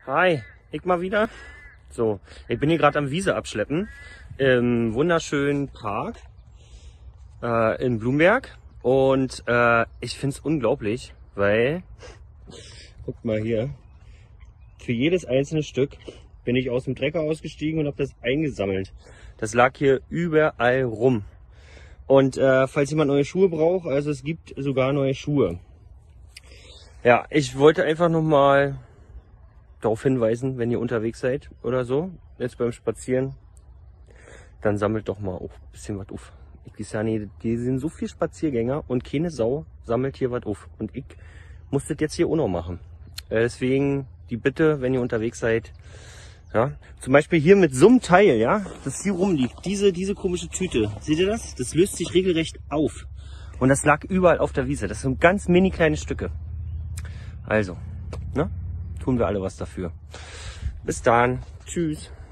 Hi, ich mal wieder. So, ich bin hier gerade am Wiese abschleppen im wunderschönen Park in Blumberg und ich finde es unglaublich, weil, guckt mal hier, für jedes einzelne Stück bin ich aus dem Trecker ausgestiegen und habe das eingesammelt. Das lag hier überall rum. Und falls jemand neue Schuhe braucht, also es gibt sogar neue Schuhe. Ja, ich wollte einfach nochmal darauf hinweisen, wenn ihr unterwegs seid oder so, jetzt beim Spazieren, dann sammelt doch mal auch ein bisschen was auf. Ich sage ja, die sind so viele Spaziergänger und keine Sau sammelt hier was auf. Und ich muss das jetzt hier auch noch machen. Deswegen die Bitte, wenn ihr unterwegs seid, ja, zum Beispiel hier mit so einem Teil, ja, das hier rumliegt, diese komische Tüte, seht ihr das? Das löst sich regelrecht auf. Und das lag überall auf der Wiese. Das sind ganz mini kleine Stücke. Also, ne? Tun wir alle was dafür. Bis dann. Tschüss.